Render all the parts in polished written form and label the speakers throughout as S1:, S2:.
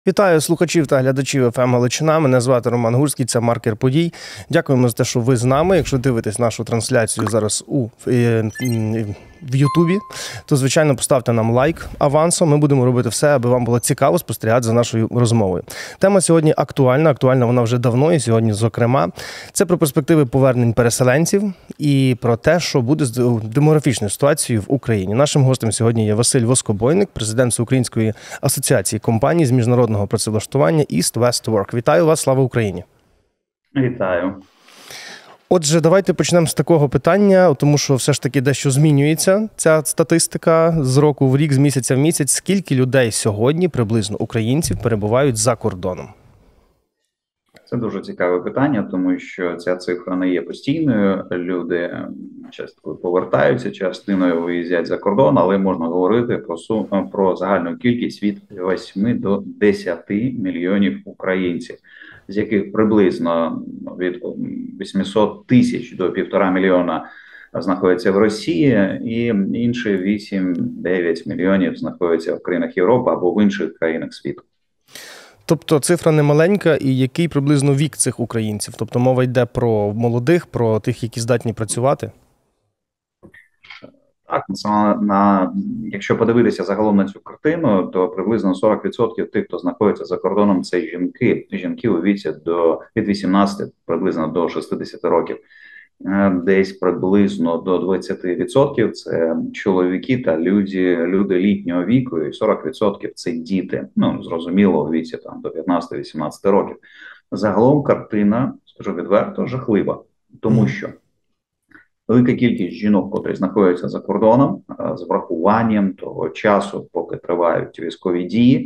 S1: Вітаю слухачів та глядачів ФМ Галичина. Мене звати Роман Гурський, це «Маркер подій». Дякуємо за те, що ви з нами. Якщо дивитесь нашу трансляцію зараз в Ютубі, то, звичайно, поставте нам лайк авансом. Ми будемо робити все, аби вам було цікаво спостерігати за нашою розмовою. Тема сьогодні актуальна вона вже давно і сьогодні, зокрема. Це про перспективи повернень переселенців і про те, що буде з демографічною ситуацією в Україні. Нашим гостем сьогодні є Василь Воскобойник, президент Всеукраїнської асоціації компаній з міжнародного працевлаштування East West Work. Вітаю вас, слава Україні!
S2: Вітаю!
S1: Отже, давайте почнемо з такого питання, тому що все ж таки дещо змінюється ця статистика з року в рік, з місяця в місяць. Скільки людей сьогодні, приблизно українців, перебувають за кордоном?
S2: Це дуже цікаве питання, тому що ця цифра не є постійною. Люди часто повертаються, частиною виїздять за кордон, але можна говорити про загальну кількість від 8 до 10 мільйонів українців, з яких приблизно від 800 тисяч до 1,5 мільйона знаходяться в Росії, і інші 8-9 мільйонів знаходяться в країнах Європи або в інших країнах світу.
S1: Тобто цифра не маленька, і який приблизно вік цих українців? Тобто мова йде про молодих, про тих, які здатні працювати?
S2: Так, якщо подивитися загалом на цю картину, то приблизно 40% тих, хто знаходиться за кордоном, це жінки. Жінки у віці від 18 приблизно до 60 років. Десь приблизно до 20% це чоловіки та люди літнього віку, і 40% це діти. Ну, зрозуміло, у віці там до 15-18 років. Загалом картина, скажу відверто, жахлива, тому що велика кількість жінок, котрі знаходяться за кордоном, з врахуванням того часу, поки тривають військові дії,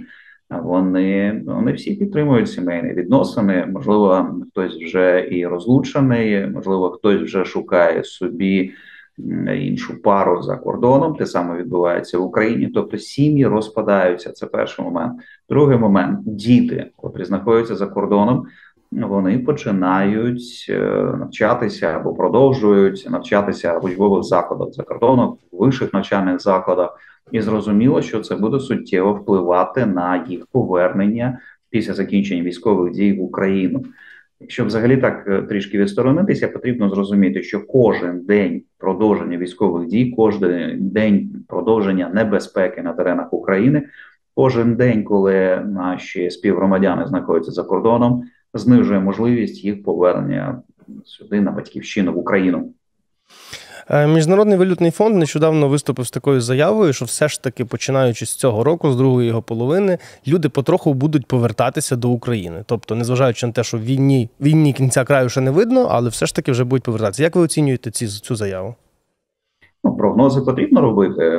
S2: вони всі підтримують сімейні відносини. Можливо, хтось вже і розлучений, можливо, хтось вже шукає собі іншу пару за кордоном. Те саме відбувається в Україні. Тобто сім'ї розпадаються. Це перший момент. Другий момент. Діти, котрі знаходяться за кордоном, вони починають навчатися або продовжують навчатися в учбових закладах за кордоном, в вищих навчальних закладах. І зрозуміло, що це буде суттєво впливати на їх повернення після закінчення військових дій в Україну. Якщо взагалі так трішки відсторонитися, потрібно зрозуміти, що кожен день продовження військових дій, кожен день продовження небезпеки на теренах України, кожен день, коли наші співгромадяни знаходяться за кордоном, знижує можливість їх повернення сюди, на батьківщину, в Україну.
S1: Міжнародний валютний фонд нещодавно виступив з такою заявою, що все ж таки, починаючи з цього року, з другої його половини, люди потроху будуть повертатися до України. Тобто, незважаючи на те, що війні кінця краю ще не видно, але все ж таки вже будуть повертатися. Як ви оцінюєте цю заяву?
S2: Прогнози потрібно робити,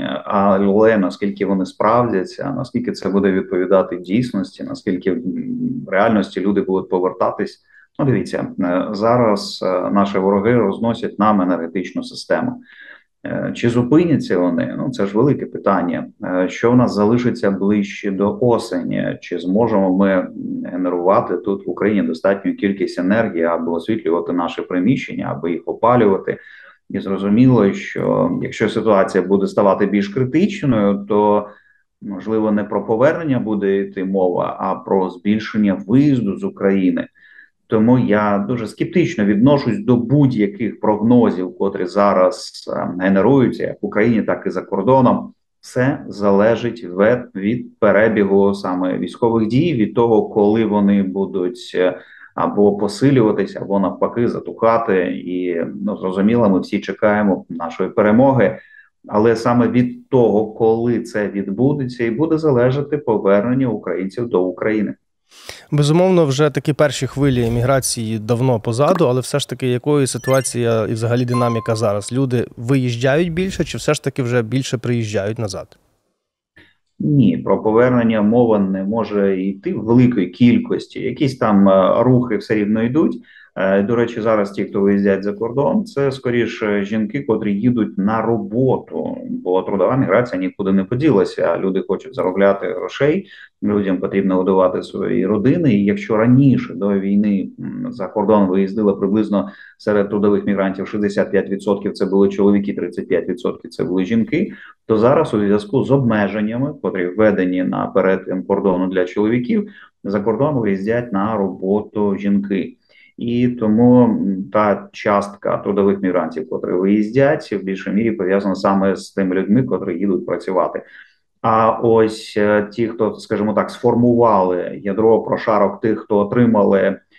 S2: але наскільки вони справдяться, наскільки це буде відповідати дійсності, наскільки в реальності люди будуть повертатись. Дивіться, зараз наші вороги розносять нам енергетичну систему. Чи зупиняться вони? Це ж велике питання. Що в нас залишиться ближче до осені? Чи зможемо ми генерувати тут в Україні достатню кількість енергії, аби освітлювати наші приміщення, аби їх опалювати? І зрозуміло, що якщо ситуація буде ставати більш критичною, то, можливо, не про повернення буде йти мова, а про збільшення виїзду з України. Тому я дуже скептично відношусь до будь-яких прогнозів, котрі зараз генеруються як в Україні, так і за кордоном. Все залежить від перебігу саме військових дій, від того, коли вони будуть або посилюватися, або навпаки затухати. І, зрозуміло, ми всі чекаємо нашої перемоги. Але саме від того, коли це відбудеться, і буде залежати повернення українців до України.
S1: Безумовно, вже такі перші хвилі еміграції давно позаду, але все ж таки, якою ситуація і взагалі динаміка зараз? Люди виїжджають більше чи все ж таки вже більше приїжджають назад?
S2: Ні, про повернення мова не може йти в великій кількості. Якісь там рухи все рівно йдуть, До речі, зараз ті, хто виїздять за кордон, це скоріше жінки, котрі їдуть на роботу, бо трудова міграція нікуди не поділася. Люди хочуть заробляти грошей, людям потрібно годувати свої родини. І якщо раніше до війни за кордон виїздили приблизно серед трудових мігрантів 65% це були чоловіки, 35% це були жінки, то зараз у зв'язку з обмеженнями, котрі введені на перетин кордону для чоловіків, за кордон виїздять на роботу жінки. І тому та частка трудових мігрантів, котрі виїздять, в більшій мірі пов'язана саме з тими людьми, котрі їдуть працювати. А ось ті, хто, скажімо так, сформували ядро прошарок тих, хто отримали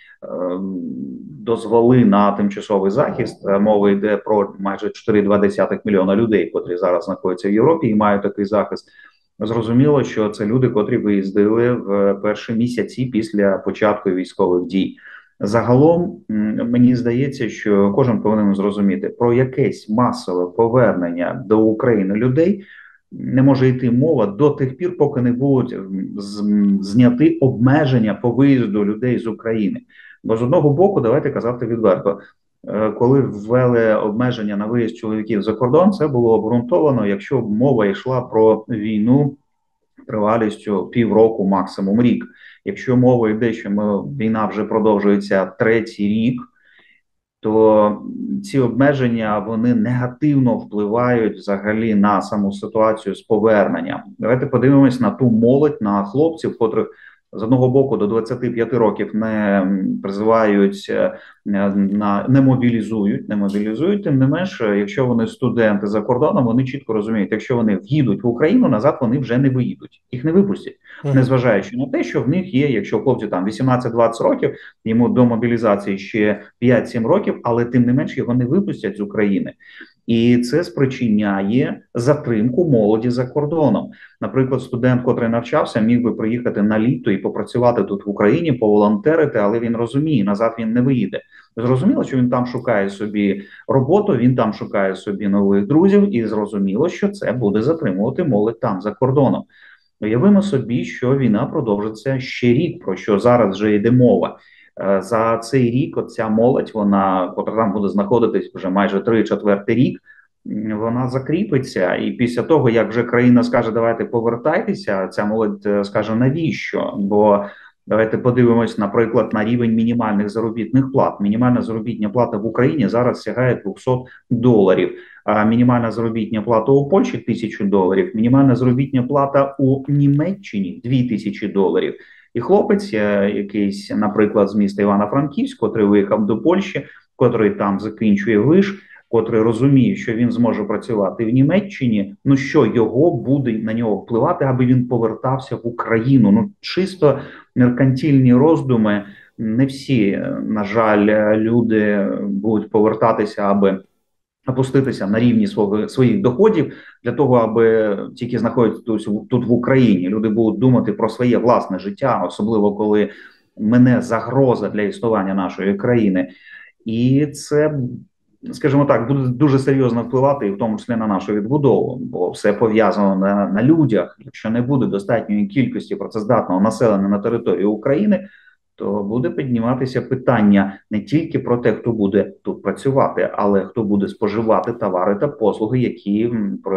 S2: дозволи на тимчасовий захист, мова йде про майже 4,2 мільйона людей, котрі зараз знаходяться в Європі і мають такий захист. Зрозуміло, що це люди, котрі виїздили в перші місяці після початку військових дій. Загалом, мені здається, що кожен повинен зрозуміти, про якесь масове повернення до України людей не може йти мова до тих пір, поки не будуть зняти обмеження по виїзду людей з України. Бо з одного боку, давайте казати відверто, коли ввели обмеження на виїзд чоловіків за кордон, це було обґрунтовано, якщо мова йшла про війну тривалістю півроку, максимум рік. Якщо мова йде, що війна вже продовжується третій рік, то ці обмеження, вони негативно впливають взагалі на саму ситуацію з поверненням. Давайте подивимось на ту молодь, на хлопців, котрих з одного боку до 25 років не призивають, не мобілізують, тим не менш, якщо вони студенти за кордоном, вони чітко розуміють, якщо вони в'їдуть в Україну, назад вони вже не виїдуть, їх не випустять, незважаючи на те, що в них є, якщо хлопці там 18-20 років, йому до мобілізації ще 5-7 років, але тим не менш його не випустять з України. І це спричиняє затримку молоді за кордоном. Наприклад, студент, котрий навчався, міг би приїхати на літо і попрацювати тут в Україні, поволонтерити, але він розуміє, назад він не виїде. Зрозуміло, що він там шукає собі роботу, він там шукає собі нових друзів, і зрозуміло, що це буде затримувати молодь там за кордоном. Уявимо собі, що війна продовжиться ще рік, про що зараз вже йде мова. За цей рік оця молодь, вона, котра там буде знаходитись вже майже 3-4 рік, вона закріпиться. І після того, як вже країна скаже, давайте повертайтеся, ця молодь скаже, навіщо? Бо давайте подивимось, наприклад, на рівень мінімальних заробітних плат. Мінімальна заробітня плата в Україні зараз сягає $200. А мінімальна заробітня плата у Польщі $1000, мінімальна заробітня плата у Німеччині $2000. І хлопець, якийсь, наприклад, з міста Івано-Франківськ, котрий виїхав до Польщі, котрий там закінчує виш, котрий розуміє, що він зможе працювати в Німеччині, ну що його буде на нього впливати, аби він повертався в Україну. Ну чисто меркантильні роздуми. Не всі, на жаль, люди будуть повертатися, аби опуститися на рівні своїх доходів для того, аби тільки знаходитися тут в Україні. Люди будуть думати про своє власне життя, особливо коли мене загроза для існування нашої країни. І це, скажімо так, буде дуже серйозно впливати, і в тому числі на нашу відбудову, бо все пов'язано на людях. Якщо не буде достатньої кількості працездатного населення на території України, то буде підніматися питання не тільки про те, хто буде тут працювати, але хто буде споживати товари та послуги, які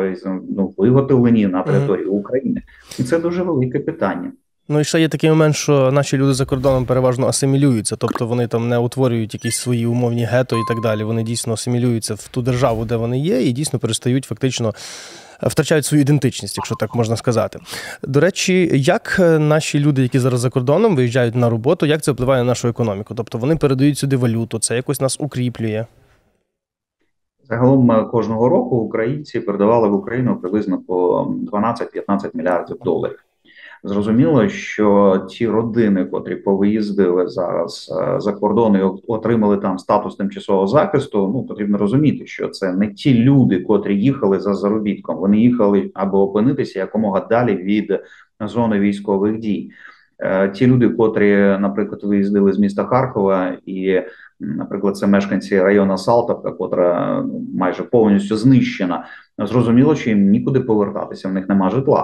S2: виготовлені на території України. І це дуже велике питання.
S1: Ну і ще є такий момент, що наші люди за кордоном переважно асимілюються, тобто вони там не утворюють якісь свої умовні гетто і так далі. Вони дійсно асимілюються в ту державу, де вони є, і дійсно перестають фактично втрачають свою ідентичність, якщо так можна сказати. До речі, як наші люди, які зараз за кордоном, виїжджають на роботу, як це впливає на нашу економіку? Тобто вони передають сюди валюту, це якось нас укріплює?
S2: Загалом кожного року українці передавали в Україну приблизно по 12-15 мільярдів доларів. Зрозуміло, що ті родини, котрі повиїздили зараз за кордон і отримали там статус тимчасового захисту, ну потрібно розуміти, що це не ті люди, котрі їхали за заробітком. Вони їхали аби опинитися якомога далі від зони військових дій. Ті люди, котрі, наприклад, виїздили з міста Харкова і, наприклад, це мешканці району Салтовка, котра майже повністю знищена, зрозуміло, що їм нікуди повертатися, в них нема житла.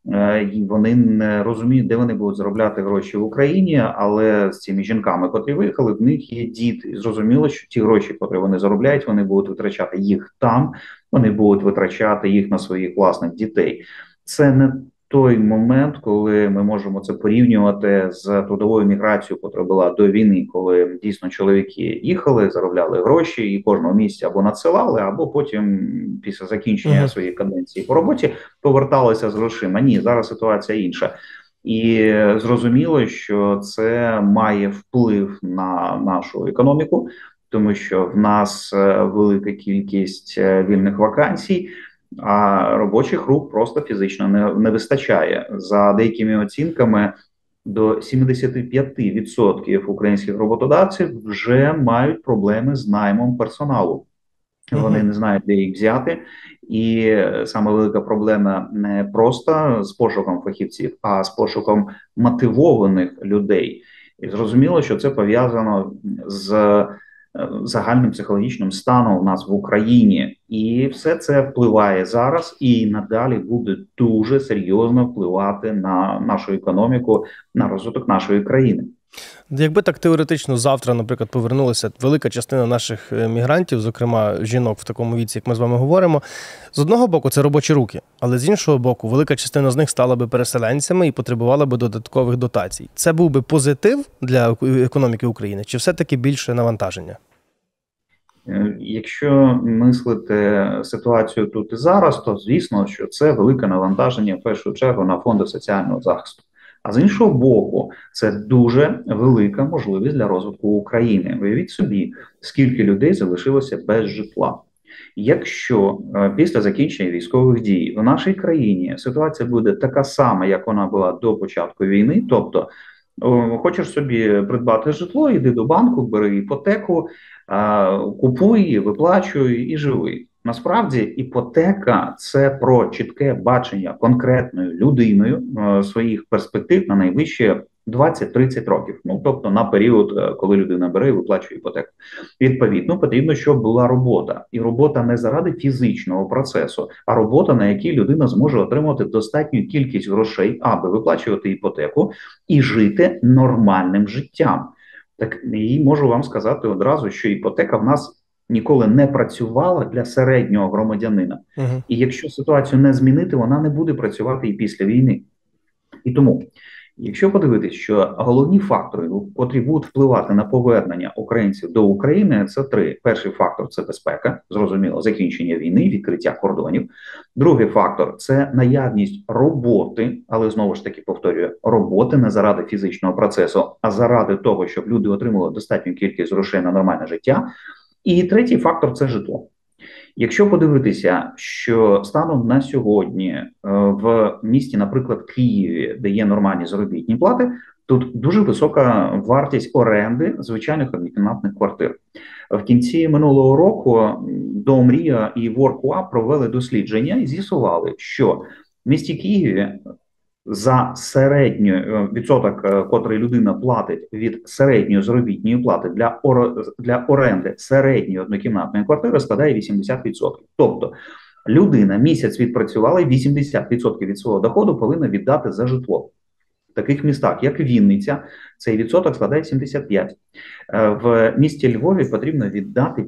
S2: І вони не розуміють, де вони будуть заробляти гроші в Україні, але з цими жінками, котрі виїхали, в них є діти. І зрозуміло, що ті гроші, котрі вони заробляють, вони будуть витрачати їх там, вони будуть витрачати їх на своїх власних дітей. Це не той момент, коли ми можемо це порівнювати з трудовою міграцією, яка була до війни, коли дійсно чоловіки їхали, заробляли гроші і кожного місяця або надсилали, або потім після закінчення своєї каденції по роботі поверталися з грошима. Ні, зараз ситуація інша. І зрозуміло, що це має вплив на нашу економіку, тому що в нас велика кількість вільних вакансій, а робочих рук просто фізично не вистачає. За деякими оцінками, до 75% українських роботодавців вже мають проблеми з наймом персоналу. Вони не знають, де їх взяти, і саме велика проблема не просто з пошуком фахівців, а з пошуком мотивованих людей. І зрозуміло, що це пов'язано з загальним психологічним станом у нас в Україні, і все це впливає зараз і надалі буде дуже серйозно впливати на нашу економіку, на розвиток нашої країни.
S1: Якби так теоретично завтра, наприклад, повернулася велика частина наших мігрантів, зокрема жінок в такому віці, як ми з вами говоримо, з одного боку це робочі руки, але з іншого боку велика частина з них стала би переселенцями і потребувала би додаткових дотацій. Це був би позитив для економіки України чи все-таки більше навантаження?
S2: Якщо мислити ситуацію тут і зараз, то звісно, що це велике навантаження в першу чергу на фонди соціального захисту. А з іншого боку, це дуже велика можливість для розвитку України. Уявіть собі, скільки людей залишилося без житла. Якщо після закінчення військових дій в нашій країні ситуація буде така сама, як вона була до початку війни, тобто хочеш собі придбати житло, йди до банку, бери іпотеку, купуй, виплачуй і живи. Насправді іпотека – це про чітке бачення конкретною людиною своїх перспектив на найближчі 20-30 років. Ну, тобто на період, коли людина бере і виплачує іпотеку. Відповідно, потрібно, щоб була робота. І робота не заради фізичного процесу, а робота, на якій людина зможе отримати достатню кількість грошей, аби виплачувати іпотеку і жити нормальним життям. Так, і можу вам сказати одразу, що іпотека в нас ніколи не працювала для середнього громадянина. І якщо ситуацію не змінити, вона не буде працювати і після війни. І тому, якщо подивитись, що головні фактори, котрі будуть впливати на повернення українців до України, це три. Перший фактор – це безпека, зрозуміло, закінчення війни, відкриття кордонів. Другий фактор – це наявність роботи, але знову ж таки повторюю, роботи не заради фізичного процесу, а заради того, щоб люди отримали достатню кількість грошей на нормальне життя. І третій фактор – це житло. Якщо подивитися, що станом на сьогодні в місті, наприклад, Києві, де є нормальні заробітні плати, тут дуже висока вартість оренди звичайних однокімнатних квартир. В кінці минулого року Дом Мрія і WorkUp провели дослідження і з'ясували, що в місті Києві за середню відсоток, котрий людина платить від середньої заробітної плати для оренди середньої однокімнатної квартири, складає 80%. Тобто людина місяць відпрацювала і 80% від свого доходу повинна віддати за житло. В таких містах, як Вінниця, цей відсоток складає 75%. В місті Львові потрібно віддати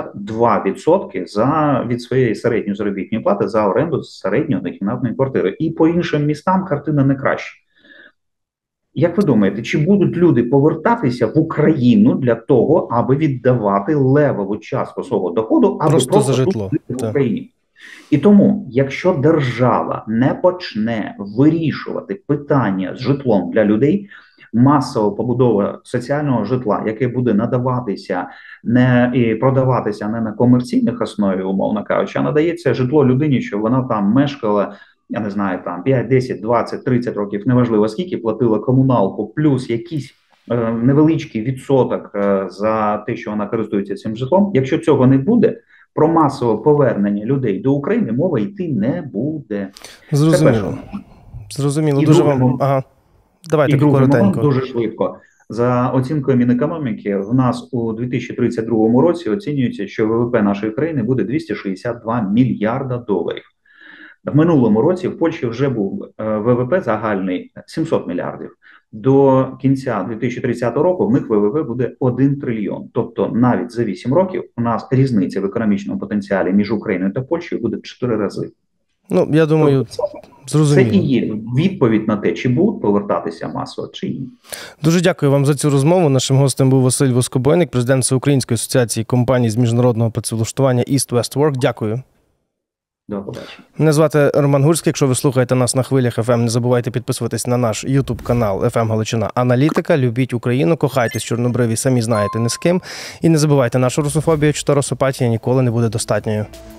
S2: 82% від своєї середньої заробітної плати за оренду середньої однокімнатної квартири. І по іншим містам картина не краща. Як ви думаєте, чи будуть люди повертатися в Україну для того, аби віддавати левову частку свого доходу, аби просто
S1: за житло
S2: жити в Україні? І тому, якщо держава не почне вирішувати питання з житлом для людей, масова побудова соціального житла, яке буде надаватися і продаватися не на комерційних основі, умовно кажучи, а надається житло людині, щоб вона там мешкала, я не знаю, там 5, 10, 20, 30 років, неважливо скільки, платила комуналку, плюс якийсь невеличкий відсоток за те, що вона користується цим житлом. Якщо цього не буде, про масове повернення людей до України мова йти не буде.
S1: Зрозуміло. Зрозуміло. Дуже вам... Ага. Давайте коротенько.
S2: Дуже швидко. За оцінкою Мінекономіки, в нас у 2032 році оцінюється, що ВВП нашої країни буде 262 мільярда доларів. В минулому році в Польщі вже був ВВП загальний 700 мільярдів. До кінця 2030 року в них ВВП буде 1 трильйон. Тобто навіть за 8 років у нас різниця в економічному потенціалі між Україною та Польщею буде в 4 рази.
S1: Ну, я думаю, зрозуміло.
S2: Це і є відповідь на те, чи будуть повертатися масово, чи ні.
S1: Дуже дякую вам за цю розмову. Нашим гостем був Василь Воскобойник, президент Всеукраїнської асоціації компаній з міжнародного працевлаштування East West Work. Дякую.
S2: До побачення.
S1: Мене звати Роман Гурський. Якщо ви слухаєте нас на хвилях FM, не забувайте підписуватись на наш YouTube-канал FM Галичина Аналітика. Любіть Україну, кохайтесь чорнобриві, самі знаєте не з ким. І не забувайте, наша русофобія чи русопатія ніколи не буде достатньою.